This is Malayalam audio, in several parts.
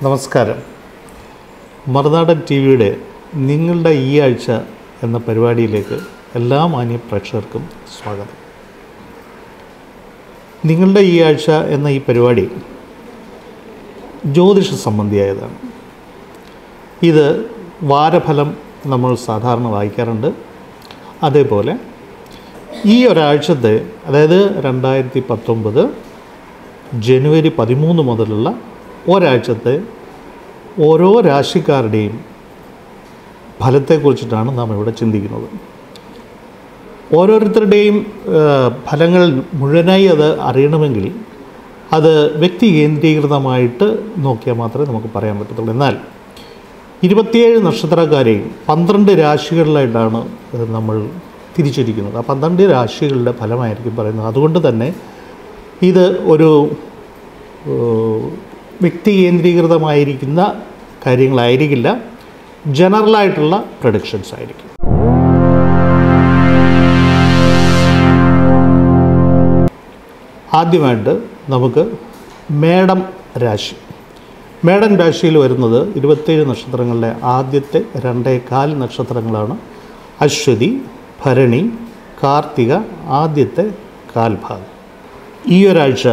നമസ്കാരം. മറുനാടൻ ടി വിയുടെ നിങ്ങളുടെ ഈ ആഴ്ച എന്ന പരിപാടിയിലേക്ക് എല്ലാ മാന്യ പ്രേക്ഷകർക്കും സ്വാഗതം. നിങ്ങളുടെ ഈ ആഴ്ച എന്ന ഈ പരിപാടി ജ്യോതിഷ സംബന്ധിയായതാണ്. ഇത് വാരഫലം നമ്മൾ സാധാരണ വായിക്കാറുണ്ട്. അതേപോലെ ഈ ഒരാഴ്ചത്തെ, അതായത് 2019 ജനുവരി 13 മുതലുള്ള ഒരാഴ്ചത്തെ ഓരോ രാശിക്കാരുടെയും ഫലത്തെക്കുറിച്ചിട്ടാണ് നാം ഇവിടെ ചിന്തിക്കുന്നത്. ഓരോരുത്തരുടെയും ഫലങ്ങൾ മുഴുവനായി അത് അറിയണമെങ്കിൽ അത് വ്യക്തി കേന്ദ്രീകൃതമായിട്ട് നോക്കിയാൽ മാത്രമേ നമുക്ക് പറയാൻ പറ്റത്തുള്ളൂ. എന്നാൽ 27 നക്ഷത്രക്കാരെയും 12 രാശികളിലായിട്ടാണ് നമ്മൾ തിരിച്ചിരിക്കുന്നത്. ആ 12 രാശികളുടെ ഫലമായിരിക്കും പറയുന്നത്. അതുകൊണ്ട് തന്നെ ഇത് ഒരു വ്യക്തി കേന്ദ്രീകൃതമായിരിക്കുന്ന കാര്യങ്ങളായിരിക്കില്ല, ജനറലായിട്ടുള്ള പ്രഡിക്ഷൻസ് ആയിരിക്കും. ആദ്യമായിട്ട് നമുക്ക് മേടം രാശി. മേടം രാശിയിൽ വരുന്നത് 27 നക്ഷത്രങ്ങളിലെ ആദ്യത്തെ 2.25 നക്ഷത്രങ്ങളാണ്. അശ്വതി, ഭരണി, കാർത്തിക ആദ്യത്തെ കാൽഭാഗം. ഈ ഒരാഴ്ച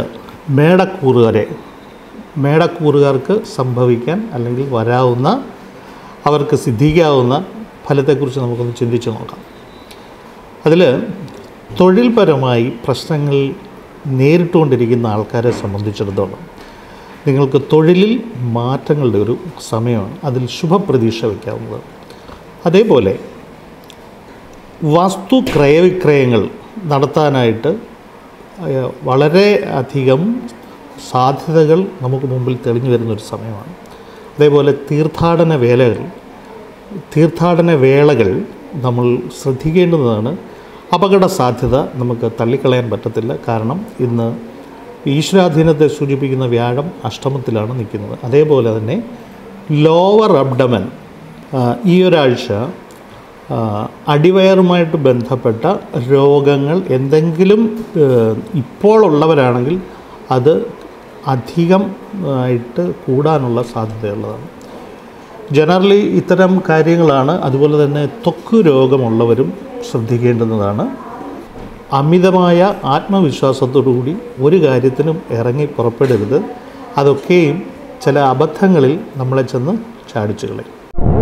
മേടക്കൂറുകാർക്ക് സംഭവിക്കാൻ അല്ലെങ്കിൽ വരാവുന്ന, അവർക്ക് സിദ്ധിക്കാവുന്ന ഫലത്തെക്കുറിച്ച് നമുക്കൊന്ന് ചിന്തിച്ച് നോക്കാം. അതിൽ തൊഴിൽപരമായി പ്രശ്നങ്ങൾ നേരിട്ടുകൊണ്ടിരിക്കുന്ന ആൾക്കാരെ സംബന്ധിച്ചിടത്തോളം നിങ്ങൾക്ക് തൊഴിലിൽ മാറ്റങ്ങളുടെ ഒരു സമയമാണ്. അതിൽ ശുഭപ്രതീക്ഷ വയ്ക്കാവുന്നത്. അതേപോലെ വസ്തു ക്രയവിക്രയങ്ങൾ നടത്താനായിട്ട് വളരെ അധികം സാധ്യതകൾ നമുക്ക് മുമ്പിൽ തെളിഞ്ഞു വരുന്നൊരു സമയമാണ്. അതേപോലെ തീർത്ഥാടന വേളകൾ നമ്മൾ ശ്രദ്ധിക്കേണ്ടതാണ്. അപകട സാധ്യത നമുക്ക് തള്ളിക്കളയാൻ പറ്റത്തില്ല. കാരണം ഇന്ന് ഈശ്വരാധീനത്തെ സൂചിപ്പിക്കുന്ന വ്യാഴം അഷ്ടമത്തിലാണ് നിൽക്കുന്നത്. അതേപോലെ തന്നെ ലോവർ അബ്ഡമൻ ഈ ഒരാഴ്ച അടിവയറുമായിട്ട് ബന്ധപ്പെട്ട രോഗങ്ങൾ എന്തെങ്കിലും ഇപ്പോൾ ഉള്ളവരാണെങ്കിൽ അത് അധികം ആയിട്ട് കൂടാനുള്ള സാധ്യതയുള്ളതാണ്. ജനറലി ഇത്തരം കാര്യങ്ങളാണ്. അതുപോലെ തന്നെ ത്വക്ക് രോഗമുള്ളവരും ശ്രദ്ധിക്കേണ്ടുന്നതാണ്. അമിതമായ ആത്മവിശ്വാസത്തോടുകൂടി ഒരു കാര്യത്തിനും ഇറങ്ങി പുറപ്പെടരുത്. അതൊക്കെയും ചില അബദ്ധങ്ങളിൽ നമ്മളെ ചെന്ന് ചാടിച്ചു കളയും.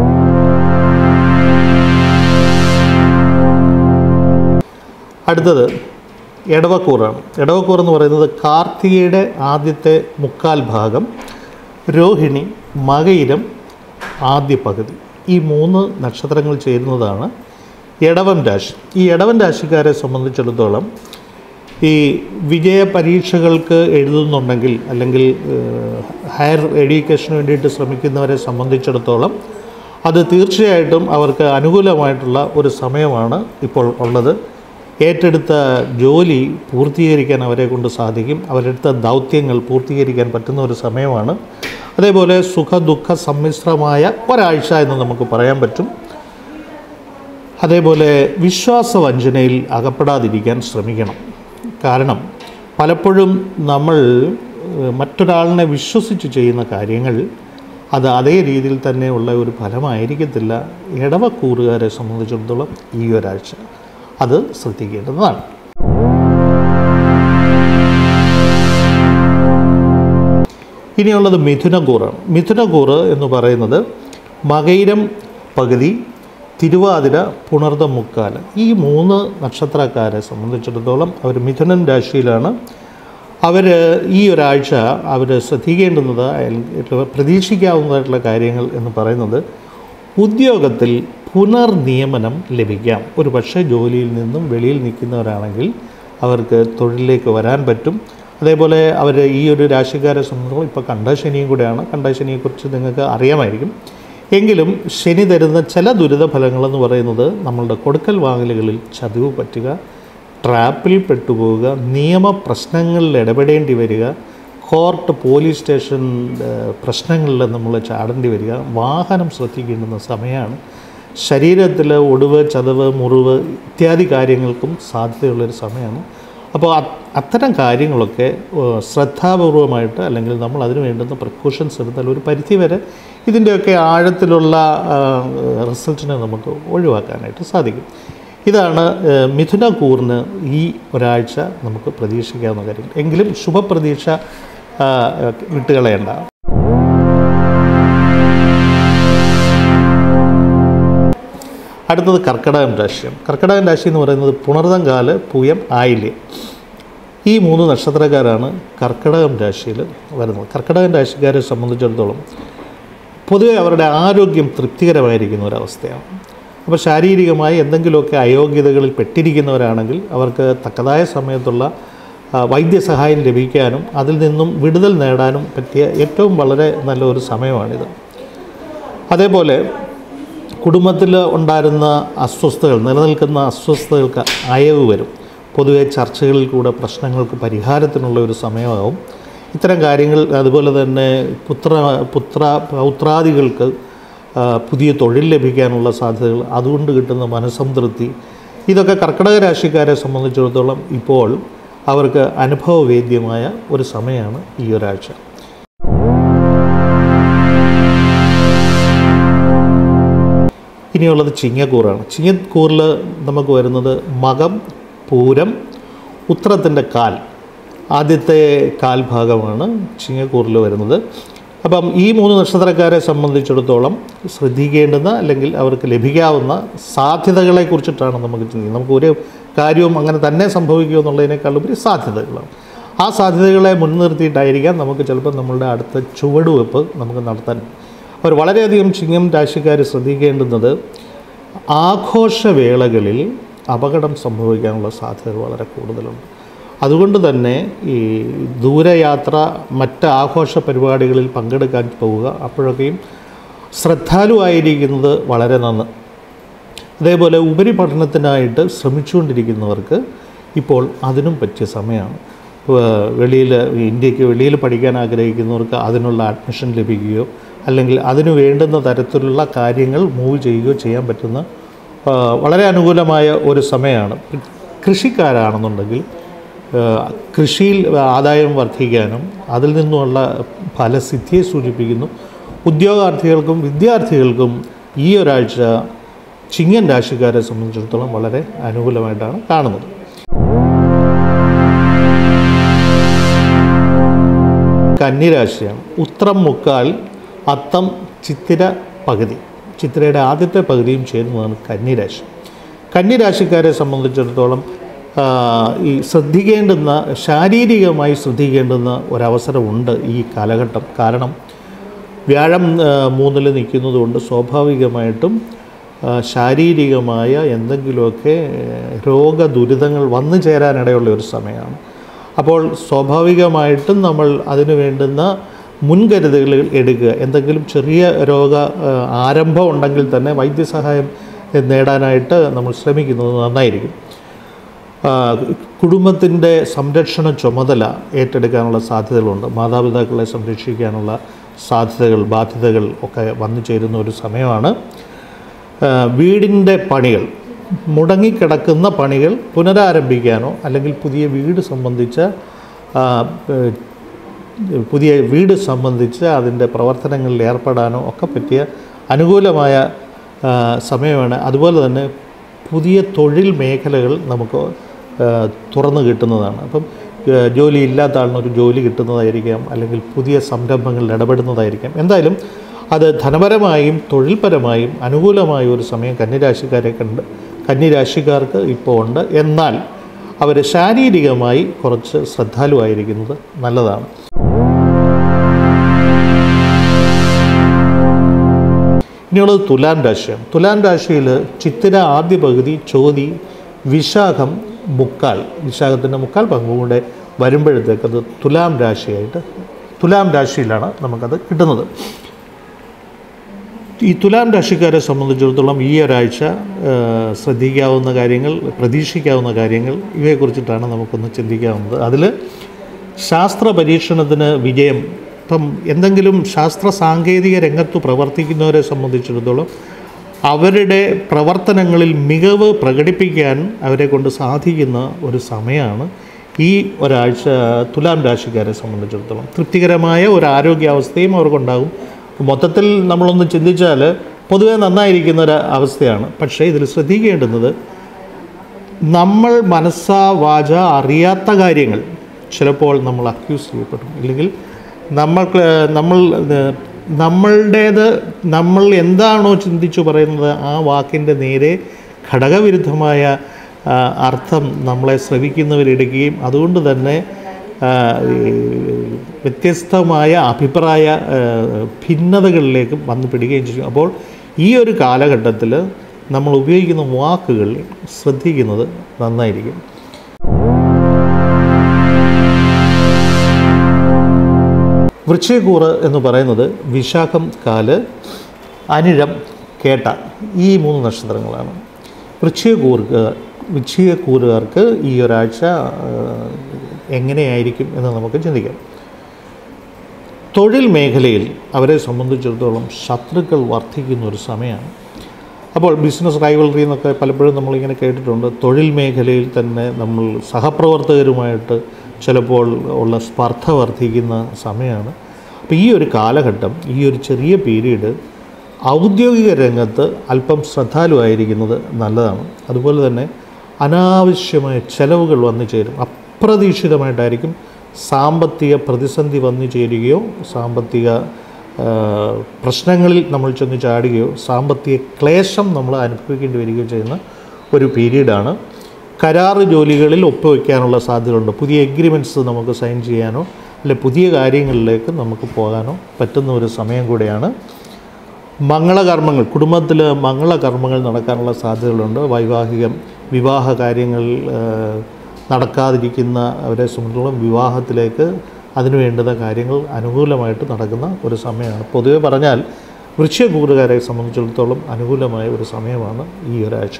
അടുത്തത് എടവക്കൂറാണ്. എടവക്കൂർ എന്ന് പറയുന്നത് കാർത്തികയുടെ ആദ്യത്തെ 3/4 ഭാഗം, രോഹിണി, മകയിരം ആദ്യ പകുതി. ഈ 3 നക്ഷത്രങ്ങൾ ചേരുന്നതാണ് എടവം രാശി. ഈ എടവം രാശിക്കാരെ സംബന്ധിച്ചിടത്തോളം ഈ വിജയ പരീക്ഷകൾക്ക് എഴുതുന്നുണ്ടെങ്കിൽ അല്ലെങ്കിൽ ഹയർ എഡ്യൂക്കേഷന് വേണ്ടിയിട്ട് ശ്രമിക്കുന്നവരെ സംബന്ധിച്ചിടത്തോളം അത് തീർച്ചയായിട്ടും അവർക്ക് അനുകൂലമായിട്ടുള്ള ഒരു സമയമാണ് ഇപ്പോൾ ഉള്ളത്. ഏറ്റെടുത്ത ജോലി പൂർത്തീകരിക്കാൻ അവരെ കൊണ്ട് സാധിക്കും. അവരെടുത്ത ദൗത്യങ്ങൾ പൂർത്തീകരിക്കാൻ പറ്റുന്ന ഒരു സമയമാണ്. അതേപോലെ സുഖദുഃഖ സമ്മിശ്രമായ ഒരാഴ്ച എന്ന് നമുക്ക് പറയാൻ പറ്റും. അതേപോലെ വിശ്വാസവഞ്ചനയിൽ അകപ്പെടാതിരിക്കാൻ ശ്രമിക്കണം. കാരണം പലപ്പോഴും നമ്മൾ മറ്റൊരാളിനെ വിശ്വസിച്ച് ചെയ്യുന്ന കാര്യങ്ങൾ അത് അതേ രീതിയിൽ തന്നെ ഉള്ള ഒരു ഫലമായിരിക്കത്തില്ല. എടവക്കൂറുകാരെ സംബന്ധിച്ചിടത്തോളം ഈ ഒരാഴ്ച അത് ശ്രദ്ധിക്കേണ്ടതാണ്. ഇനിയുള്ളത് മിഥുനക്കൂറാണ്. മിഥുനക്കൂറ് എന്ന് പറയുന്നത് മകയിരം പകുതി, തിരുവാതിര, പുണർദം 3/4. ഈ 3 നക്ഷത്രക്കാരെ സംബന്ധിച്ചിടത്തോളം അവർ മിഥുനൻ രാശിയിലാണ്. അവർ ഈ ഒരാഴ്ച അവർ ശ്രദ്ധിക്കേണ്ടുന്നത്, പ്രതീക്ഷിക്കാവുന്നതായിട്ടുള്ള കാര്യങ്ങൾ എന്ന് പറയുന്നത് ഉദ്യോഗത്തിൽ പുനർനിയമനം ലഭിക്കാം. ഒരു പക്ഷേ ജോലിയിൽ നിന്നും വെളിയിൽ നിൽക്കുന്നവരാണെങ്കിൽ അവർക്ക് തൊഴിലിലേക്ക് വരാൻ പറ്റും. അതേപോലെ അവർ ഈ ഒരു രാശിക്കാരെ സംബന്ധിച്ചിടത്തോളം ഇപ്പോൾ കണ്ടശനിയും കൂടെയാണ്. കണ്ടശനിയെക്കുറിച്ച് നിങ്ങൾക്ക് അറിയാമായിരിക്കും. എങ്കിലും ശനി തരുന്ന ചില ദുരിത ഫലങ്ങളെന്ന് പറയുന്നത് നമ്മളുടെ കൊടുക്കൽ വാങ്ങലുകളിൽ ചതിവ് പറ്റുക, ട്രാപ്പിൽ പെട്ടുപോവുക, നിയമപ്രശ്നങ്ങളിൽ ഇടപെടേണ്ടി വരിക, കോർട്ട്, പോലീസ് സ്റ്റേഷൻ പ്രശ്നങ്ങളിൽ നമ്മൾ ചാടേണ്ടി വരിക, വാഹനം ശ്രദ്ധിക്കേണ്ടുന്ന സമയമാണ്. ശരീരത്തിൽ ഒടിവ്, ചതവ്, മുറിവ് ഇത്യാദി കാര്യങ്ങൾക്കും സാധ്യതയുള്ളൊരു സമയമാണ്. അപ്പോൾ അത്തരം കാര്യങ്ങളൊക്കെ ശ്രദ്ധാപൂർവമായിട്ട് അല്ലെങ്കിൽ നമ്മൾ അതിന് വേണ്ടുന്ന പ്രിക്കോഷൻസ് എടുത്താൽ ഒരു പരിധിവരെ ഇതിൻ്റെയൊക്കെ ആഴത്തിലുള്ള റിസൾട്ടിനെ നമുക്ക് ഒഴിവാക്കാനായിട്ട് സാധിക്കും. ഇതാണ് മിഥുനക്കൂറിന് ഈ ഒരാഴ്ച നമുക്ക് പ്രതീക്ഷിക്കാവുന്ന കാര്യങ്ങൾ. എങ്കിലും ശുഭപ്രതീക്ഷ വിട്ടുകളയേണ്ട. അടുത്തത് കർക്കിടകം രാശിയാണ്. കർക്കിടകം രാശി എന്ന് പറയുന്നത് പുണർതം കാല്, പൂയം, ആയില്യം ഈ 3 നക്ഷത്രക്കാരാണ് കർക്കിടകം രാശിയിൽ വരുന്നത്. കർക്കിടകം രാശിക്കാരെ സംബന്ധിച്ചിടത്തോളം പൊതുവെ അവരുടെ ആരോഗ്യം തൃപ്തികരമായിരിക്കുന്ന ഒരവസ്ഥയാണ്. അപ്പോൾ ശാരീരികമായി എന്തെങ്കിലുമൊക്കെ അയോഗ്യതകളിൽ പെട്ടിരിക്കുന്നവരാണെങ്കിൽ അവർക്ക് തക്കതായ സമയത്തുള്ള വൈദ്യസഹായം ലഭിക്കാനും അതിൽ നിന്നും വിടുതൽ നേടാനും പറ്റിയ ഏറ്റവും വളരെ നല്ലൊരു സമയമാണിത്. അതേപോലെ കുടുംബത്തിൽ ഉണ്ടായിരുന്ന അസ്വസ്ഥതകൾ, നിലനിൽക്കുന്ന അസ്വസ്ഥതകൾക്ക് അയവ് വരും. പൊതുവെ ചർച്ചകളിൽ കൂടെ പ്രശ്നങ്ങൾക്ക് പരിഹാരത്തിനുള്ള ഒരു സമയമാകും ഇത്തരം കാര്യങ്ങൾ. അതുപോലെ തന്നെ പൗത്രാദികൾക്ക് പുതിയ തൊഴിൽ ലഭിക്കാനുള്ള സാധ്യതകൾ, അതുകൊണ്ട് കിട്ടുന്ന മനസ്സംതൃപ്തി, ഇതൊക്കെ കർക്കിടക രാശിക്കാരെ സംബന്ധിച്ചിടത്തോളം ഇപ്പോൾ അവർക്ക് അനുഭവവേദ്യമായ ഒരു സമയമാണ് ഈ ഒരാഴ്ച. ഇനിയുള്ളത് ചിങ്ങക്കൂറാണ്. ചിങ്ങക്കൂറിൽ നമുക്ക് വരുന്നത് മകം, പൂരം, ഉത്രത്തിൻ്റെ കാൽ, ആദ്യത്തെ കാൽഭാഗമാണ് ചിങ്ങക്കൂറിൽ വരുന്നത്. അപ്പം ഈ 3 നക്ഷത്രക്കാരെ സംബന്ധിച്ചിടത്തോളം ശ്രദ്ധിക്കേണ്ടുന്ന അല്ലെങ്കിൽ അവർക്ക് ലഭിക്കാവുന്ന സാധ്യതകളെ കുറിച്ചിട്ടാണ് നമുക്ക് ചിന്തിക്കുന്നത്. നമുക്ക് ഒരു കാര്യവും അങ്ങനെ തന്നെ സംഭവിക്കുക എന്നുള്ളതിനേക്കാളുപരി സാധ്യതകളാണ്. ആ സാധ്യതകളെ മുൻനിർത്തിയിട്ടായിരിക്കാം നമുക്ക് ചിലപ്പോൾ നമ്മളുടെ അടുത്ത ചുവടുവെപ്പ് നമുക്ക് നടത്താൻ. അവർ വളരെയധികം ചിങ്ങം രാശിക്കാർ ശ്രദ്ധിക്കേണ്ടുന്നത് ആഘോഷവേളകളിൽ അപകടം സംഭവിക്കാനുള്ള സാധ്യതകൾ വളരെ കൂടുതലുണ്ട്. അതുകൊണ്ട് തന്നെ ഈ ദൂരയാത്ര, മറ്റ് ആഘോഷ പരിപാടികളിൽ പങ്കെടുക്കാൻ പോവുക, അപ്പോഴൊക്കെയും ശ്രദ്ധാലുവായിരിക്കുന്നത് വളരെ നന്ന്. അതേപോലെ ഉപരിപഠനത്തിനായിട്ട് ശ്രമിച്ചുകൊണ്ടിരിക്കുന്നവർക്ക് ഇപ്പോൾ അതിനും പറ്റിയ സമയമാണ്. ഇന്ത്യക്ക് വെളിയിൽ പഠിക്കാൻ ആഗ്രഹിക്കുന്നവർക്ക് അതിനുള്ള അഡ്മിഷൻ ലഭിക്കുകയോ അല്ലെങ്കിൽ അതിനു വേണ്ടുന്ന തരത്തിലുള്ള കാര്യങ്ങൾ മൂവ് ചെയ്യുകയോ ചെയ്യാൻ പറ്റുന്ന വളരെ അനുകൂലമായ ഒരു സമയമാണ്. കൃഷിക്കാരാണെന്നുണ്ടെങ്കിൽ കൃഷിയിൽ ആദായം വർദ്ധിക്കാനും അതിൽ നിന്നുമുള്ള ഫലസിദ്ധിയെ സൂചിപ്പിക്കുന്നു. ഉദ്യോഗാർത്ഥികൾക്കും വിദ്യാർത്ഥികൾക്കും ഈ ഒരാഴ്ച ചിങ്ങൻ രാശിക്കാരെ സംബന്ധിച്ചിടത്തോളം വളരെ അനുകൂലമായിട്ടാണ് കാണുന്നത്. കന്നിരാശിയാണ്. ഉത്രം മുക്കാൽ, അത്തം, ചിത്തിര പകുതി, ചിത്തിരയുടെ ആദ്യത്തെ പകുതിയും ചേരുന്നതാണ് കന്നിരാശി. കന്നിരാശിക്കാരെ സംബന്ധിച്ചിടത്തോളം ഈ ശ്രദ്ധിക്കേണ്ടുന്ന, ശാരീരികമായി ശ്രദ്ധിക്കേണ്ടുന്ന ഒരവസരമുണ്ട് ഈ കാലഘട്ടം. കാരണം വ്യാഴം 3-ൽ നിൽക്കുന്നതുകൊണ്ട് സ്വാഭാവികമായിട്ടും ശാരീരികമായ എന്തെങ്കിലുമൊക്കെ രോഗദുരിതങ്ങൾ വന്നു ചേരാനിടയുള്ള ഒരു സമയമാണ്. അപ്പോൾ സ്വാഭാവികമായിട്ടും നമ്മൾ അതിനു വേണ്ടുന്ന മുൻകരുതലുകൾ എടുക്കുക. എന്തെങ്കിലും ചെറിയ രോഗ ആരംഭം ഉണ്ടെങ്കിൽ തന്നെ വൈദ്യസഹായം നേടാനായിട്ട് നമ്മൾ ശ്രമിക്കുന്നത് നന്നായിരിക്കും. കുടുംബത്തിൻ്റെ സംരക്ഷണ ചുമതല ഏറ്റെടുക്കാനുള്ള സാധ്യതകളുണ്ട്. മാതാപിതാക്കളെ സംരക്ഷിക്കാനുള്ള സാധ്യതകൾ, ബാധ്യതകൾ ഒക്കെ വന്നു ചേരുന്ന ഒരു സമയമാണ്. വീടിൻ്റെ പണികൾ, മുടങ്ങിക്കിടക്കുന്ന പണികൾ പുനരാരംഭിക്കാനോ അല്ലെങ്കിൽ പുതിയ വീട് സംബന്ധിച്ച് അതിൻ്റെ പ്രവർത്തനങ്ങളിൽ ഏർപ്പെടാനോ ഒക്കെ പറ്റിയ അനുകൂലമായ സമയമാണ്. അതുപോലെ തന്നെ പുതിയ തൊഴിൽ മേഖലകൾ നമുക്ക് തുറന്നു കിട്ടുന്നതാണ്. അപ്പം ജോലി ഇല്ലാത്ത ആളിനൊരു ജോലി കിട്ടുന്നതായിരിക്കാം, അല്ലെങ്കിൽ പുതിയ സംരംഭങ്ങളിൽ ഇടപെടുന്നതായിരിക്കാം. എന്തായാലും അത് ധനപരമായും തൊഴിൽപരമായും അനുകൂലമായ ഒരു സമയം കന്നിരാശിക്കാർക്ക് ഇപ്പോൾ ഉണ്ട്. എന്നാൽ അവർ ശാരീരികമായി കുറച്ച് ശ്രദ്ധാലുവായിരിക്കുന്നത് നല്ലതാണ്. ഇനിയുള്ളത് തുലാം രാശിയാണ്. തുലാം രാശിയിൽ ചിത്തിര ആദ്യ പകുതി, ചോതി, വിശാഖം മുക്കാൽ, വിശാഖത്തിൻ്റെ മുക്കാൽ പങ്കും കൂടെ വരുമ്പോഴത്തേക്കത് തുലാം രാശിയിലാണ് നമുക്കത് കിട്ടുന്നത്. ഈ തുലാം രാശിക്കാരെ സംബന്ധിച്ചിടത്തോളം ഈ ഒരാഴ്ച ശ്രദ്ധിക്കാവുന്ന കാര്യങ്ങൾ, പ്രതീക്ഷിക്കാവുന്ന കാര്യങ്ങൾ, ഇവയെക്കുറിച്ചിട്ടാണ് നമുക്കൊന്ന് ചിന്തിക്കാവുന്നത്. അതിൽ ശാസ്ത്ര പരീക്ഷണത്തിന് വിജയം. ഇപ്പം എന്തെങ്കിലും ശാസ്ത്ര സാങ്കേതിക രംഗത്ത് പ്രവർത്തിക്കുന്നവരെ സംബന്ധിച്ചിടത്തോളം അവരുടെ പ്രവർത്തനങ്ങളിൽ മികവ് പ്രകടിപ്പിക്കാൻ അവരെ കൊണ്ട് സാധിക്കുന്ന ഒരു സമയമാണ് ഈ ഒരാഴ്ച തുലാം രാശിക്കാരെ സംബന്ധിച്ചിടത്തോളം തൃപ്തികരമായ ഒരു ആരോഗ്യാവസ്ഥയും അവർക്കുണ്ടാകും. മൊത്തത്തിൽ നമ്മളൊന്ന് ചിന്തിച്ചാൽ പൊതുവെ നന്നായിരിക്കുന്ന ഒരു അവസ്ഥയാണ്. പക്ഷേ ഇതിൽ ശ്രദ്ധിക്കേണ്ടുന്നത്, നമ്മൾ മനസ്സാ വാച അറിയാത്ത കാര്യങ്ങൾ ചിലപ്പോൾ നമ്മൾ അക്യൂസ് ചെയ്യപ്പെടും. ഇല്ലെങ്കിൽ നമ്മൾ എന്താണോ ചിന്തിച്ചു പറയുന്നത് ആ വാക്കിൻ്റെ നേരെ ഘടകവിരുദ്ധമായ അർത്ഥം നമ്മളെ ശ്രവിക്കുന്നവരെടുക്കുകയും അതുകൊണ്ട് തന്നെ വ്യത്യസ്തമായ അഭിപ്രായ ഭിന്നതകളിലേക്ക് വന്നു പെടുകയും ചെയ്യും. അപ്പോൾ ഈ ഒരു കാലഘട്ടത്തിൽ നമ്മൾ ഉപയോഗിക്കുന്ന വാക്കുകൾ ശ്രദ്ധിക്കുന്നത് നന്നായിരിക്കും. വൃശ്ചികക്കൂറ് എന്ന് പറയുന്നത് വിശാഖം, കാല്, അനിഴം, കേട്ട ഈ 3 നക്ഷത്രങ്ങളാണ്. വൃശ്ചികക്കൂറുകാർക്ക് ഈ ഒരാഴ്ച എങ്ങനെയായിരിക്കും എന്ന് നമുക്ക് ചിന്തിക്കാം. തൊഴിൽ മേഖലയിൽ അവരെ സംബന്ധിച്ചിടത്തോളം ശത്രുക്കൾ വർദ്ധിക്കുന്ന ഒരു സമയമാണ്. അപ്പോൾ ബിസിനസ് റൈവൽറി എന്നൊക്കെ പലപ്പോഴും നമ്മളിങ്ങനെ കേട്ടിട്ടുണ്ട്. തൊഴിൽ മേഖലയിൽ തന്നെ നമ്മൾ സഹപ്രവർത്തകരുമായിട്ട് ചിലപ്പോൾ ഉള്ള സ്പർദ്ധ വർദ്ധിക്കുന്ന സമയമാണ്. അപ്പോൾ ഈ ഒരു കാലഘട്ടം, ഈ ഒരു ചെറിയ പീരീഡ് ഔദ്യോഗിക രംഗത്ത് അല്പം ശ്രദ്ധാലുവായിരിക്കുന്നത് നല്ലതാണ്. അതുപോലെ തന്നെ അനാവശ്യമായ ചെലവുകൾ വന്നു ചേരും. അപ്രതീക്ഷിതമായിട്ടായിരിക്കും സാമ്പത്തിക പ്രതിസന്ധി വന്നു ചേരുകയോ സാമ്പത്തിക പ്രശ്നങ്ങളിൽ നമ്മൾ ചെന്ന് ചാടുകയോ സാമ്പത്തിക ക്ലേശം നമ്മൾ അനുഭവിക്കേണ്ടി വരികയോ ചെയ്യുന്ന ഒരു പീരീഡാണ്. കരാറ് ജോലികളിൽ ഒപ്പുവയ്ക്കാനുള്ള സാധ്യതയുണ്ട്. പുതിയ എഗ്രിമെൻറ്റ്സ് നമുക്ക് സൈൻ ചെയ്യാനോ അല്ലെങ്കിൽ പുതിയ കാര്യങ്ങളിലേക്ക് നമുക്ക് പോകാനോ പറ്റുന്ന ഒരു സമയം കൂടെയാണ്. മംഗളകർമ്മങ്ങൾ, കുടുംബത്തിൽ മംഗളകർമ്മങ്ങൾ നടക്കാനുള്ള സാധ്യതകളുണ്ട്. വിവാഹ കാര്യങ്ങൾ നടക്കാതിരിക്കുന്ന അവരെ സംബന്ധിച്ചിടത്തോളം വിവാഹത്തിലേക്ക് അതിനു വേണ്ടുന്ന കാര്യങ്ങൾ അനുകൂലമായിട്ട് നടക്കുന്ന ഒരു സമയമാണ്. പൊതുവെ പറഞ്ഞാൽ വൃശ്ചികക്കൂറുകാരെ സംബന്ധിച്ചിടത്തോളം അനുകൂലമായ ഒരു സമയമാണ് ഈ ഒരാഴ്ച.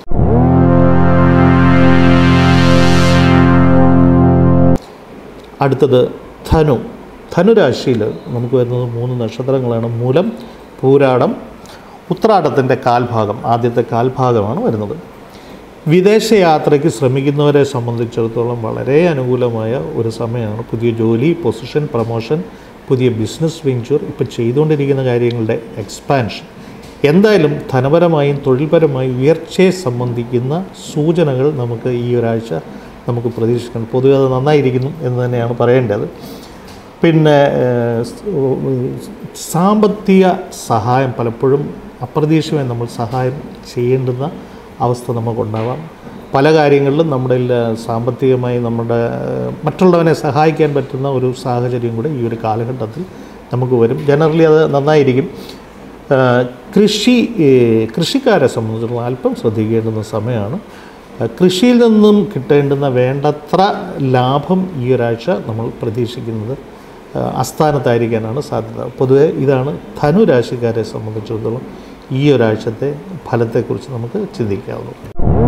അടുത്തത് ധനുരാശിയിൽ നമുക്ക് വരുന്നത് 3 നക്ഷത്രങ്ങളാണ്. മൂലം, പൂരാടം, ഉത്രാടത്തിൻ്റെ കാൽഭാഗം, ആദ്യത്തെ കാൽഭാഗമാണ് വരുന്നത്. വിദേശയാത്രയ്ക്ക് ശ്രമിക്കുന്നവരെ സംബന്ധിച്ചിടത്തോളം വളരെ അനുകൂലമായ ഒരു സമയമാണ്. പുതിയ ജോലി, പൊസിഷൻ, പ്രൊമോഷൻ, പുതിയ ബിസിനസ് വെഞ്ചർ, ഇപ്പോൾ ചെയ്തുകൊണ്ടിരിക്കുന്ന കാര്യങ്ങളുടെ എക്സ്പാൻഷൻ, എന്തായാലും ധനപരമായും തൊഴിൽപരമായും ഉയർച്ചയെ സംബന്ധിക്കുന്ന സൂചനകൾ നമുക്ക് ഈ ഒരാഴ്ച നമുക്ക് പ്രതീക്ഷിക്കണം. പൊതുവെ അത് നന്നായിരിക്കുന്നു എന്ന് തന്നെയാണ് പറയേണ്ടത്. പിന്നെ സാമ്പത്തിക സഹായം പലപ്പോഴും അപ്രതീക്ഷിതമായി നമ്മൾ സഹായം ചെയ്യേണ്ടുന്ന അവസ്ഥ നമുക്കുണ്ടാവാം. പല കാര്യങ്ങളിലും നമ്മുടെ സാമ്പത്തികമായി മറ്റുള്ളവനെ സഹായിക്കാൻ പറ്റുന്ന ഒരു സാഹചര്യം കൂടെ ഈ ഒരു കാലഘട്ടത്തിൽ നമുക്ക് വരും. ജനറലി അത് നന്നായിരിക്കും. കൃഷിക്കാരെ സംബന്ധിച്ചിടത്തോളം അല്പം ശ്രദ്ധിക്കേണ്ടുന്ന സമയമാണ്. കൃഷിയിൽ നിന്നും കിട്ടേണ്ടുന്ന വേണ്ടത്ര ലാഭം ഈ ഒരാഴ്ച നമ്മൾ പ്രതീക്ഷിക്കുന്നത് അസ്ഥാനത്തായിരിക്കാനാണ് സാധ്യത. പൊതുവെ ഇതാണ് ധനുരാശിക്കാരെ സംബന്ധിച്ചിടത്തോളം ഈ ഒരാഴ്ചത്തെ ഫലത്തെക്കുറിച്ച് നമുക്ക് ചിന്തിക്കാവുന്നത്.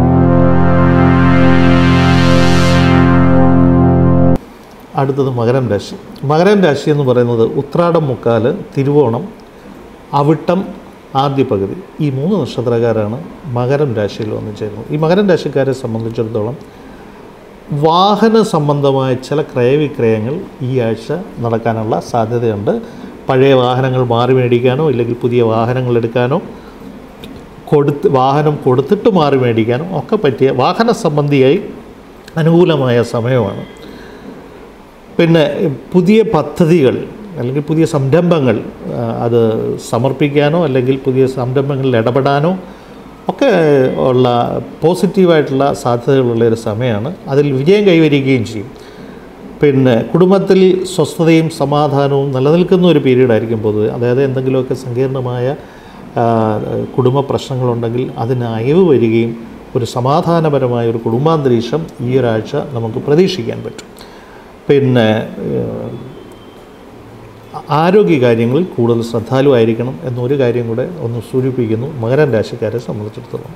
അടുത്തത് മകരം രാശി. മകരം രാശി എന്ന് പറയുന്നത് ഉത്രാടം, മുക്കാല്, തിരുവോണം, അവിട്ടം ആദ്യ പകുതി, ഈ 3 നക്ഷത്രക്കാരാണ് മകരം രാശിയിൽ വന്നു ചേരുന്നത്. ഈ മകരം രാശിക്കാരെ സംബന്ധിച്ചിടത്തോളം വാഹന സംബന്ധമായ ചില ക്രയവിക്രയങ്ങൾ ഈ ആഴ്ച നടക്കാനുള്ള സാധ്യതയുണ്ട്. പഴയ വാഹനങ്ങൾ മാറി മേടിക്കാനോ ഇല്ലെങ്കിൽ പുതിയ വാഹനങ്ങൾ എടുക്കാനോ വാഹനം കൊടുത്തിട്ട് മാറി മേടിക്കാനോ ഒക്കെ പറ്റിയ വാഹന സംബന്ധിയായി അനുകൂലമായ സമയമാണ്. പിന്നെ പുതിയ പദ്ധതികൾ അല്ലെങ്കിൽ പുതിയ സംരംഭങ്ങൾ അത് സമർപ്പിക്കാനോ അല്ലെങ്കിൽ പുതിയ സംരംഭങ്ങളിൽ ഇടപെടാനോ ഒക്കെ ഉള്ള പോസിറ്റീവായിട്ടുള്ള സാധ്യതകളുള്ള ഒരു സമയമാണ്. അതിൽ വിജയം കൈവരിക്കുകയും ചെയ്യും. പിന്നെ കുടുംബത്തിൽ സ്വസ്ഥതയും സമാധാനവും നിലനിൽക്കുന്ന ഒരു പീരീഡായിരിക്കും പൊതുവെ. അതായത് എന്തെങ്കിലുമൊക്കെ സങ്കീർണമായ കുടുംബ പ്രശ്നങ്ങളുണ്ടെങ്കിൽ അതിന് അയവ് വരികയും ഒരു സമാധാനപരമായ ഒരു കുടുംബാന്തരീക്ഷം ഈ ഒരാഴ്ച നമുക്ക് പ്രതീക്ഷിക്കാൻ പറ്റും. പിന്നെ ആരോഗ്യകാര്യങ്ങളിൽ കൂടുതൽ ശ്രദ്ധാലുവായിരിക്കണം എന്നൊരു കാര്യം കൂടെ ഒന്ന് സൂചിപ്പിക്കുന്നു മകരം രാശിക്കാരെ സംബന്ധിച്ചിടത്തോളം.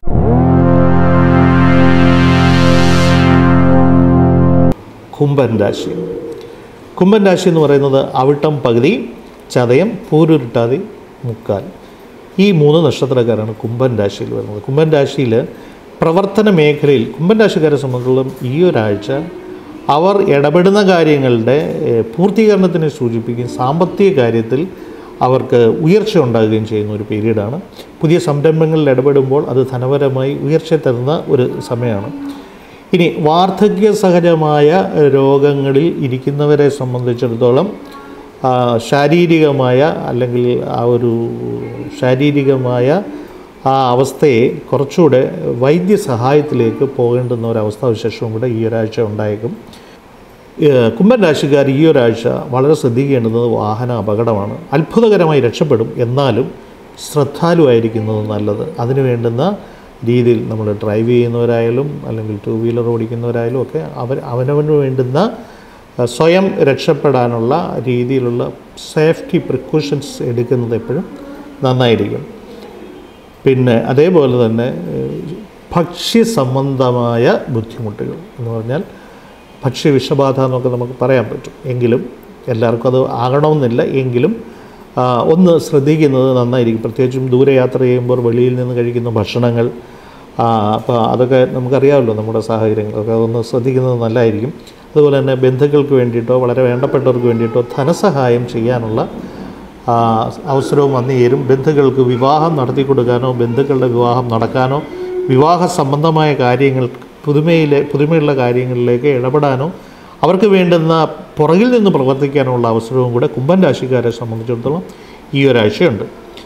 കുംഭൻ രാശി എന്ന് പറയുന്നത് അവിട്ടം പകുതി, ചതയം, പൂരുരുട്ടാതി, മുക്കാൽ, ഈ 3 നക്ഷത്രക്കാരാണ് കുംഭൻ രാശിയിൽ വരുന്നത്. കുംഭൻ രാശിയിൽ പ്രവർത്തന മേഖലയിൽ കുംഭൻ രാശിക്കാരെ സംബന്ധിച്ചിടത്തോളം ഈ ഒരാഴ്ച അവർ ഇടപെടുന്ന കാര്യങ്ങളുടെ പൂർത്തീകരണത്തിനെ സൂചിപ്പിക്കും. സാമ്പത്തിക കാര്യത്തിൽ അവർക്ക് ഉയർച്ച ഉണ്ടാകുകയും ചെയ്യുന്ന ഒരു പീരീഡാണ്. പുതിയ സംരംഭങ്ങളിൽ ഇടപെടുമ്പോൾ അത് ധനപരമായി ഉയർച്ച തരുന്ന ഒരു സമയമാണ്. ഇനി വാർദ്ധക്യ സഹജമായ രോഗങ്ങളിൽ ഇരിക്കുന്നവരെ സംബന്ധിച്ചിടത്തോളം ശാരീരികമായ അല്ലെങ്കിൽ ശാരീരികമായ ആ അവസ്ഥയെ കുറച്ചുകൂടെ വൈദ്യസഹായത്തിലേക്ക് പോകേണ്ടുന്ന ഒരവസ്ഥാവിശേഷവും കൂടെ ഈ ഒരാഴ്ച ഉണ്ടായേക്കും. കുംഭൻ രാശിക്കാർ ഈ ഒരാഴ്ച വളരെ ശ്രദ്ധിക്കേണ്ടുന്നത് വാഹന അപകടമാണ്. അത്ഭുതകരമായി രക്ഷപ്പെടും, എന്നാലും ശ്രദ്ധാലുവായിരിക്കുന്നത് നല്ലത്. അതിന് വേണ്ടുന്ന രീതിയിൽ നമ്മൾ ഡ്രൈവ് ചെയ്യുന്നവരായാലും അല്ലെങ്കിൽ 2 വീലർ ഓടിക്കുന്നവരായാലും ഒക്കെ അവനവന് വേണ്ടുന്ന സ്വയം രക്ഷപ്പെടാനുള്ള രീതിയിലുള്ള സേഫ്റ്റി പ്രിക്കോഷൻസ് എടുക്കുന്നത് എപ്പോഴും നന്നായിരിക്കും. പിന്നെ അതേപോലെ തന്നെ ഭക്ഷ്യസംബന്ധമായ ബുദ്ധിമുട്ടുകൾ എന്ന് പറഞ്ഞാൽ ഭക്ഷ്യവിഷബാധ എന്നൊക്കെ നമുക്ക് പറയാൻ പറ്റും. എങ്കിലും എല്ലാവർക്കും അത് ആകണമെന്നില്ല. എങ്കിലും ഒന്ന് ശ്രദ്ധിക്കുന്നത് നന്നായിരിക്കും. പ്രത്യേകിച്ചും ദൂരയാത്ര ചെയ്യുമ്പോൾ വെളിയിൽ നിന്ന് കഴിക്കുന്ന ഭക്ഷണങ്ങൾ, അപ്പോൾ അതൊക്കെ നമുക്കറിയാമല്ലോ നമ്മുടെ സാഹചര്യങ്ങളൊക്കെ, അതൊന്ന് ശ്രദ്ധിക്കുന്നത് നല്ലതായിരിക്കും. അതുപോലെ തന്നെ ബന്ധുക്കൾക്ക് വേണ്ടിയിട്ടോ വളരെ വേണ്ടപ്പെട്ടവർക്ക് വേണ്ടിയിട്ടോ ധനസഹായം ചെയ്യാനുള്ള അവസരവും വന്നു ചേരും. ബന്ധുക്കൾക്ക് വിവാഹം നടത്തി കൊടുക്കാനോ ബന്ധുക്കളുടെ വിവാഹം നടക്കാനോ വിവാഹ സംബന്ധമായ കാര്യങ്ങൾ പുതുമയുള്ള കാര്യങ്ങളിലേക്ക് ഇടപെടാനോ അവർക്ക് വേണ്ടുന്ന പുറകിൽ നിന്ന് പ്രവർത്തിക്കാനുള്ള അവസരവും കൂടെ കുംഭൻ രാശിക്കാരെ സംബന്ധിച്ചിടത്തോളം ഈ ഒരാഴ്ചയുണ്ട്.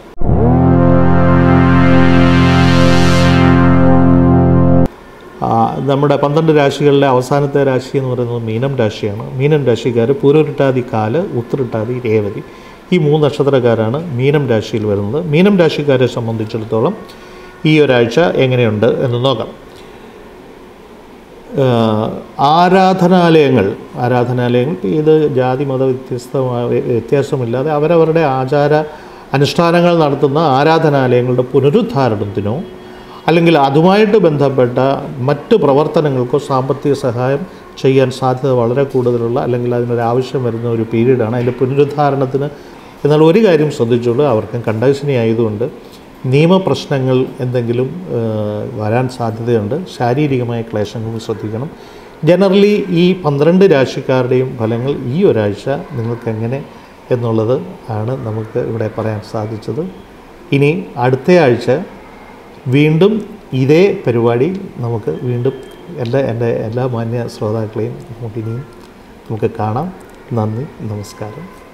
നമ്മുടെ 12 രാശികളിലെ അവസാനത്തെ രാശി എന്ന് പറയുന്നത് മീനം രാശിയാണ്. മീനം രാശിക്കാർ പൂരോരുട്ടാതി, കാല്, ഉത്രട്ടാതി, രേവതി ഈ 3 നക്ഷത്രക്കാരാണ് മീനം രാശിയിൽ വരുന്നത്. മീനം രാശിക്കാരെ സംബന്ധിച്ചിടത്തോളം ഈ ഒരാഴ്ച എങ്ങനെയുണ്ട് എന്ന് നോക്കാം. ആരാധനാലയങ്ങൾ ഇത് ജാതി മത വ്യത്യാസമില്ലാതെ അവരവരുടെ ആചാര അനുഷ്ഠാനങ്ങൾ നടത്തുന്ന ആരാധനാലയങ്ങളുടെ പുനരുദ്ധാരണത്തിനോ അല്ലെങ്കിൽ അതുമായിട്ട് ബന്ധപ്പെട്ട മറ്റ് പ്രവർത്തനങ്ങൾക്കോ സാമ്പത്തിക സഹായം ചെയ്യാൻ സാധ്യത വളരെ കൂടുതലുള്ള അല്ലെങ്കിൽ അതിനൊരാവശ്യം വരുന്ന ഒരു പീരീഡാണ് അതിൻ്റെ പുനരുദ്ധാരണത്തിന്. എന്നാൽ ഒരു കാര്യം ശ്രദ്ധിച്ചോളൂ, അവർക്കും കണ്ടശനി ആയതുകൊണ്ട് നിയമപ്രശ്നങ്ങൾ എന്തെങ്കിലും വരാൻ സാധ്യതയുണ്ട്. ശാരീരികമായ ക്ലേശങ്ങളും ശ്രദ്ധിക്കണം. ജനറലി ഈ 12 രാശിക്കാരുടെയും ഫലങ്ങൾ ഈ ഒരാഴ്ച നിങ്ങൾക്കെങ്ങനെ എന്നുള്ളത് ആണ് നമുക്ക് ഇവിടെ പറയാൻ സാധിച്ചത്. ഇനി അടുത്ത ആഴ്ച വീണ്ടും ഇതേ പരിപാടി നമുക്ക് വീണ്ടും എൻ്റെ എല്ലാ മാന്യ ശ്രോതാക്കളെയും നമുക്ക് കാണാം. നന്ദി, നമസ്കാരം.